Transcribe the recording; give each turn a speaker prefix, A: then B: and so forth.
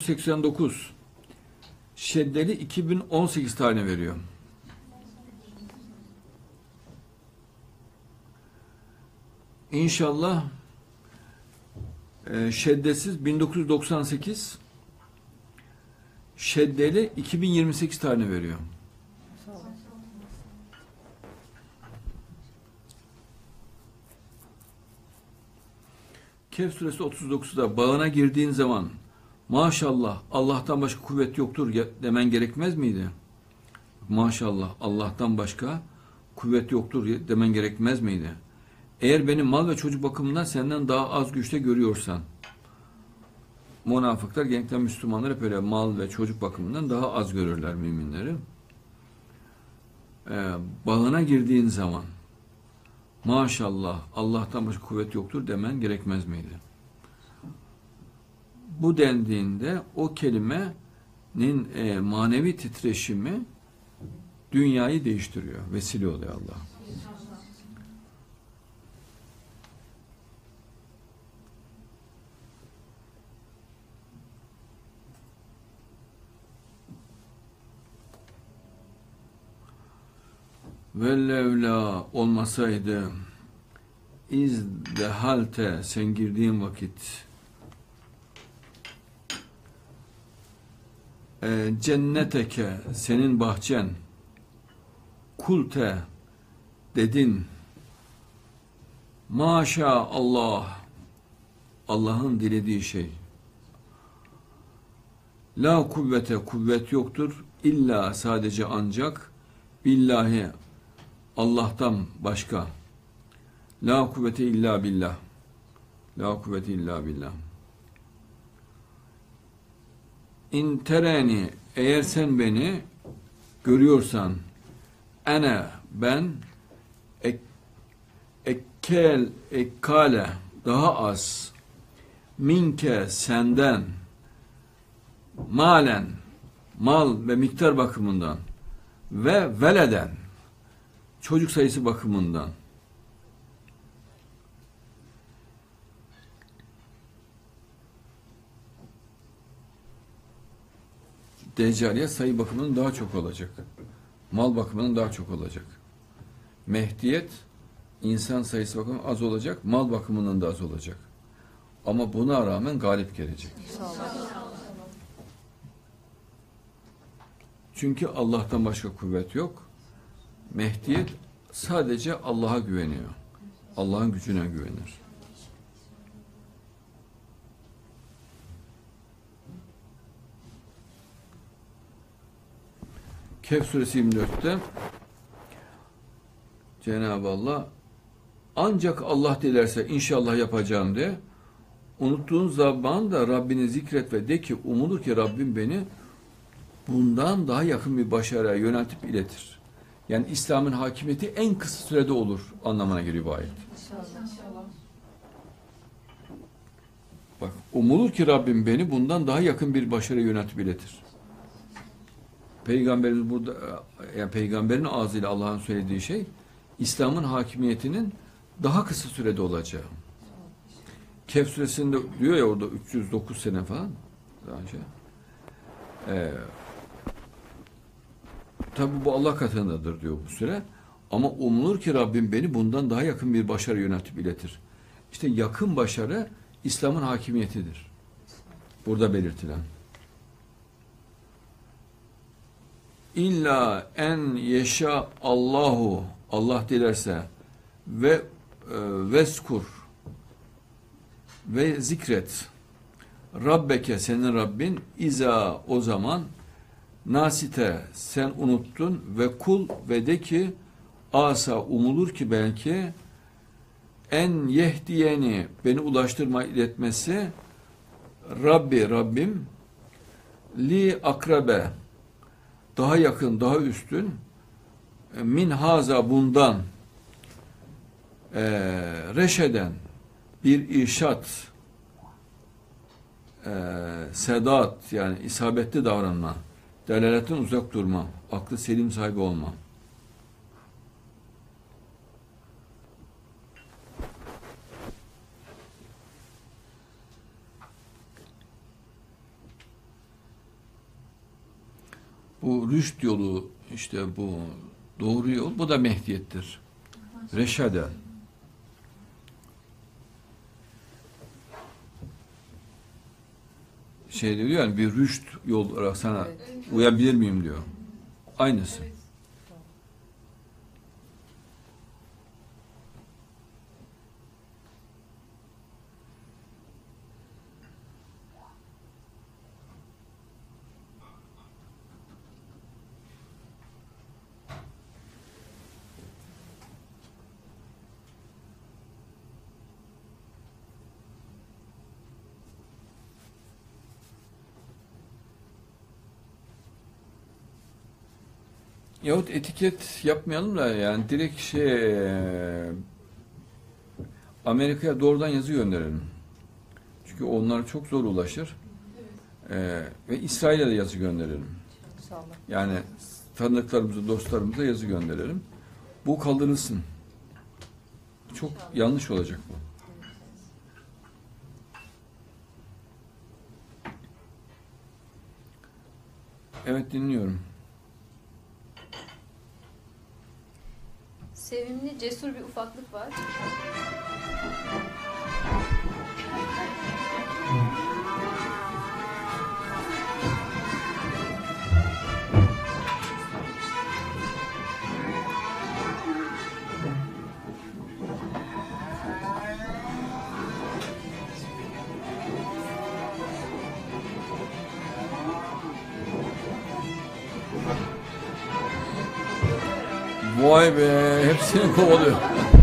A: 89 şeddeli 2018 tane veriyor. İnşallah şeddesiz 1998 şeddeli 2028 tane veriyor. Kehf suresi 39'da bağına girdiğin zaman maşallah Allah'tan başka kuvvet yoktur demen gerekmez miydi? Maşallah Allah'tan başka kuvvet yoktur demen gerekmez miydi? Eğer beni mal ve çocuk bakımından senden daha az güçte görüyorsan, münafıklar genellikle Müslümanlar hep öyle mal ve çocuk bakımından daha az görürler müminleri. Bağına girdiğin zaman maşallah Allah'tan başka kuvvet yoktur demen gerekmez miydi? Bu dendiğinde o kelimenin manevi titreşimi dünyayı değiştiriyor. Vesile oluyor Allah. Vellevla olmasaydı izdehalte sen girdiğin vakit cenneteke senin bahçen kulte dedin maşallah Allah'ın dilediği şey la kuvvete kuvvet yoktur illa sadece ancak billahi Allah'tan başka la kuvvete illa billah la kuvvete illa billah İn tereni eğer sen beni görüyorsan ene ben ekkale daha az minke senden malen mal ve miktar bakımından ve veleden çocuk sayısı bakımından Deccaliye sayı bakımından daha çok olacak. Mal bakımından daha çok olacak. Mehdiyet insan sayısı bakımından az olacak, mal bakımından da az olacak. Ama buna rağmen galip gelecek. Çünkü Allah'tan başka kuvvet yok. Mehdiyet sadece Allah'a güveniyor. Allah'ın gücüne güvenir. Kehf suresi 24'te Cenab-ı Allah ancak Allah dilerse inşallah yapacağım de unuttuğun zaman da Rabbini zikret ve de ki umulur ki Rabbim beni bundan daha yakın bir başarıya yöneltip iletir. Yani İslam'ın hakimiyeti en kısa sürede olur anlamına geliyor bu ayet. Bak umulur ki Rabbim beni bundan daha yakın bir başarıya yöneltip iletir. Peygamberimiz burada, yani peygamberin ağzıyla Allah'ın söylediği şey İslam'ın hakimiyetinin daha kısa sürede olacağı. Kehf suresinde diyor ya orada 309 sene falan daha önce. Tabi bu Allah katındadır diyor bu süre. Ama umulur ki Rabbim beni bundan daha yakın bir başarı yöneltip iletir. İşte yakın başarı İslam'ın hakimiyetidir. Burada belirtilen. İlla en yeşa Allahu Allah dilerse ve veskur ve zikret Rabbeke senin Rabbin iza o zaman nasite sen unuttun ve kul ve de ki asa umulur ki belki en yehdiyeni beni ulaştırma iletmesi Rabbim li akrabe daha yakın, daha üstün min haza bundan reşeden bir irşat sedat yani isabetli davranma delaletten uzak durma aklı selim sahibi olma Bu rüşt yolu, işte bu doğru yol, bu da mehdiyettir. Reşade. Şey diyor yani, bir rüşt yol olarak sana uyabilir miyim diyor. Aynısı. Yahut etiket yapmayalım da yani direkt Amerika'ya doğrudan yazı gönderelim. Çünkü onlar çok zor ulaşır. Ve İsrail'e de yazı gönderelim.
B: Sağ olun.
A: Yani tanıdıklarımıza, dostlarımıza yazı gönderelim. Bu kaldırılsın. Çok yanlış olacak bu. Evet, dinliyorum.
B: Sevimli, cesur bir ufaklık var.
A: Vay be, hepsini kovalıyor.